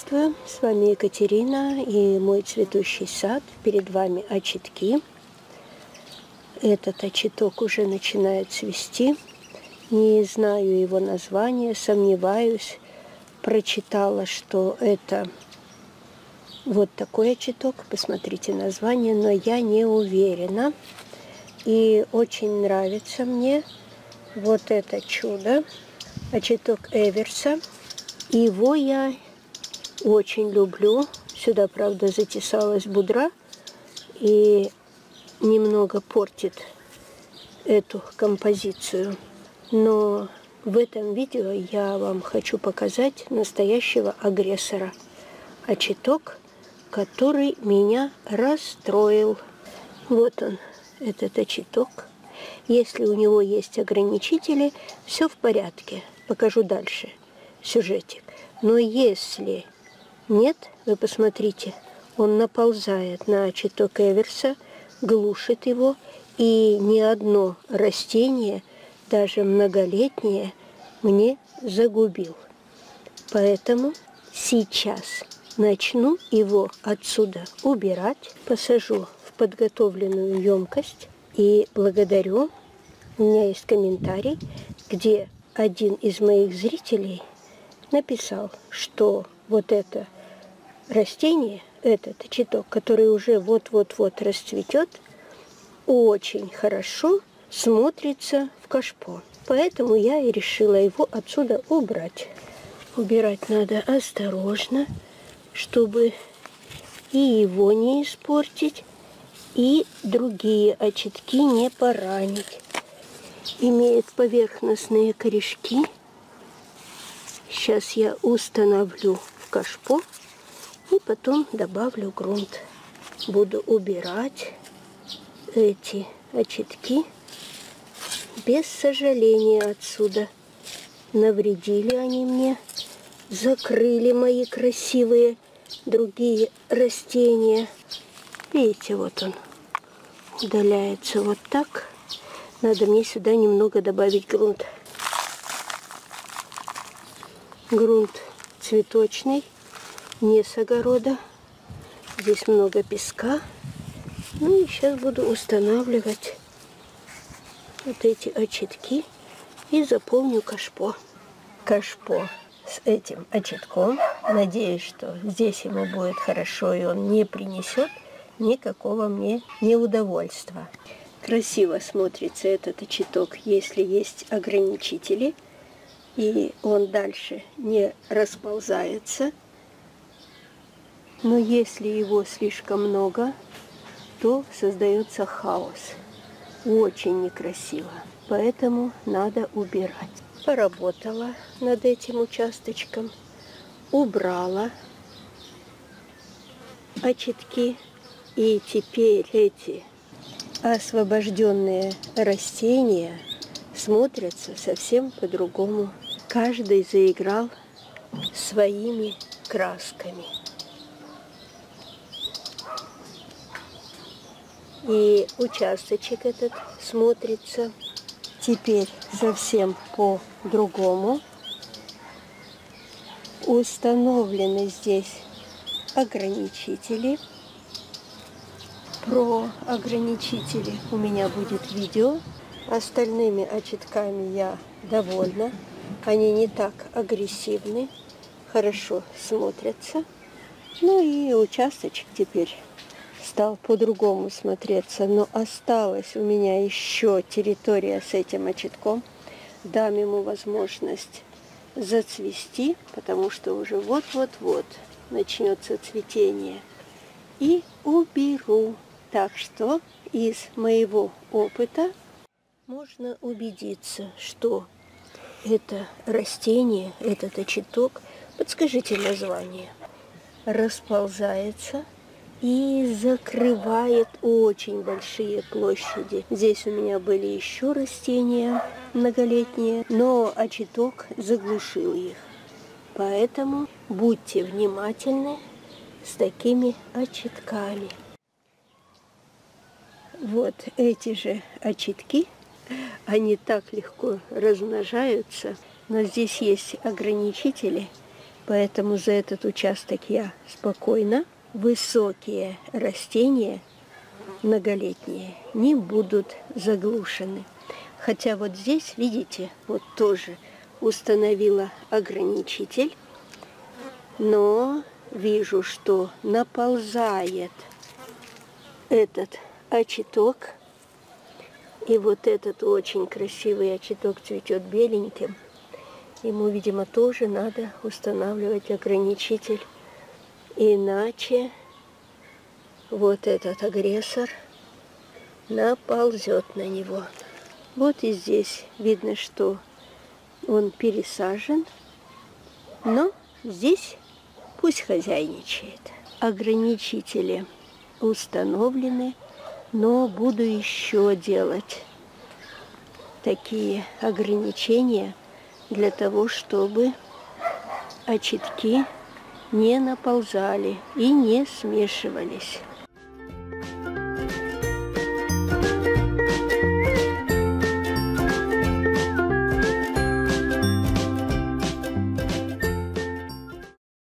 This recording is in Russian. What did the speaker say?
Приветствую! С вами Екатерина и мой цветущий сад. Перед вами очитки. Этот очиток уже начинает цвести. Не знаю его названия, сомневаюсь. Прочитала, что это вот такой очиток. Посмотрите название, но я не уверена. И очень нравится мне вот это чудо. Очиток Эверса. Его я очень люблю. Сюда, правда, затесалась будра и немного портит эту композицию. Но в этом видео я вам хочу показать настоящего агрессора. Очиток, который меня расстроил. Вот он, этот очиток. Если у него есть ограничители, все в порядке. Покажу дальше сюжетик. Но если нет, вы посмотрите, он наползает на очиток Эверса, глушит его, и ни одно растение, даже многолетнее, мне загубил. Поэтому сейчас начну его отсюда убирать, посажу в подготовленную емкость и благодарю. У меня есть комментарий, где один из моих зрителей написал, что вот это растение, этот очиток, который уже вот-вот-вот расцветет, очень хорошо смотрится в кашпо. Поэтому я и решила его отсюда убрать. Убирать надо осторожно, чтобы и его не испортить, и другие очитки не поранить. Имеет поверхностные корешки. Сейчас я установлю в кашпо и потом добавлю грунт. Буду убирать эти очитки без сожаления отсюда. Навредили они мне, закрыли мои красивые другие растения. Видите, вот он удаляется вот так. Надо мне сюда немного добавить грунт. Грунт цветочный, не с огорода. Здесь много песка. Ну и сейчас буду устанавливать вот эти очитки и заполню кашпо. Кашпо с этим очитком. Надеюсь, что здесь ему будет хорошо и он не принесет никакого мне неудовольствия. Красиво смотрится этот очиток, если есть ограничители. И он дальше не расползается. Но если его слишком много, то создается хаос. Очень некрасиво. Поэтому надо убирать. Поработала над этим участочком. Убрала очитки. И теперь эти освобожденные растения смотрятся совсем по-другому. Каждый заиграл своими красками. И участочек этот смотрится теперь совсем по-другому. Установлены здесь ограничители. Про ограничители у меня будет видео. Остальными очитками я довольна. Они не так агрессивны, хорошо смотрятся. Ну и участочек теперь стал по-другому смотреться. Но осталась у меня еще территория с этим очитком. Дам ему возможность зацвести, потому что уже вот-вот-вот начнется цветение. И уберу. Так что из моего опыта можно убедиться, что это растение, этот очиток, подскажите название, расползается и закрывает очень большие площади. Здесь у меня были еще растения многолетние, но очиток заглушил их. Поэтому будьте внимательны с такими очитками. Вот эти же очитки, они так легко размножаются, но здесь есть ограничители, Поэтому за этот участок я спокойна. Высокие растения, многолетние, не будут заглушены. Хотя вот здесь, видите, вот тоже установила ограничитель, но вижу, что наползает этот очиток. И вот этот очень красивый очиток цветет беленьким. Ему, видимо, тоже надо устанавливать ограничитель. Иначе вот этот агрессор наползет на него. Вот и здесь видно, что он пересажен, но здесь пусть хозяйничает. Ограничители установлены, но буду еще делать такие ограничения для того, чтобы очитки не наползали и не смешивались.